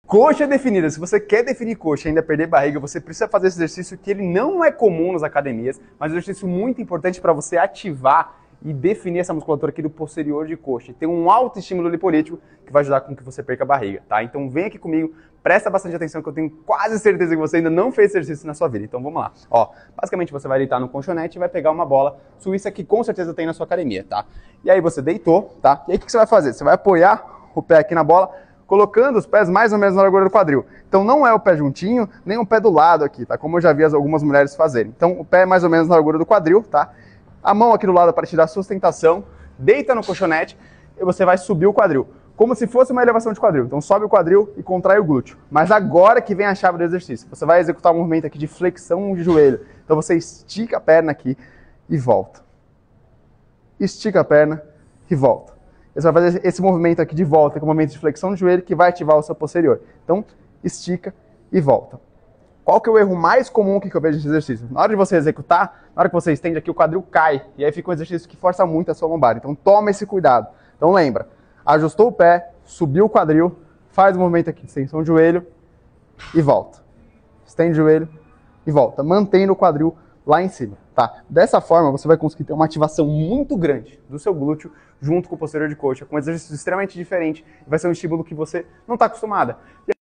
Coxa definida. Se você quer definir coxa e ainda perder barriga, você precisa fazer esse exercício que ele não é comum nas academias, mas é um exercício muito importante para você ativar e definir essa musculatura aqui do posterior de coxa. Tem um alto estímulo lipolítico que vai ajudar com que você perca a barriga, tá? Então vem aqui comigo, presta bastante atenção que eu tenho quase certeza que você ainda não fez exercício na sua vida. Então vamos lá. Ó, basicamente você vai deitar no colchonete e vai pegar uma bola suíça que com certeza tem na sua academia, tá? E aí você deitou, tá? E aí o que você vai fazer? Você vai apoiar o pé aqui na bola, colocando os pés mais ou menos na largura do quadril. Então não é o pé juntinho, nem o pé do lado aqui, tá? Como eu já vi algumas mulheres fazerem. Então o pé é mais ou menos na largura do quadril, tá? A mão aqui do lado para te dar sustentação, deita no colchonete e você vai subir o quadril. Como se fosse uma elevação de quadril. Então sobe o quadril e contrai o glúteo. Mas agora que vem a chave do exercício. Você vai executar um movimento aqui de flexão de joelho. Então você estica a perna aqui e volta. Estica a perna e volta. Você vai fazer esse movimento aqui de volta, que é um movimento de flexão de joelho que vai ativar o seu posterior. Então, estica e volta. Qual que é o erro mais comum que eu vejo nesse exercício? Na hora de você executar, na hora que você estende aqui, o quadril cai. E aí fica um exercício que força muito a sua lombar. Então, toma esse cuidado. Então, lembra. Ajustou o pé, subiu o quadril, faz o movimento aqui de extensão de joelho e volta. Estende o joelho e volta. Mantendo o quadril lá em cima, tá? Dessa forma, você vai conseguir ter uma ativação muito grande do seu glúteo junto com o posterior de coxa, com um exercício extremamente diferente. Vai ser um estímulo que você não está acostumada.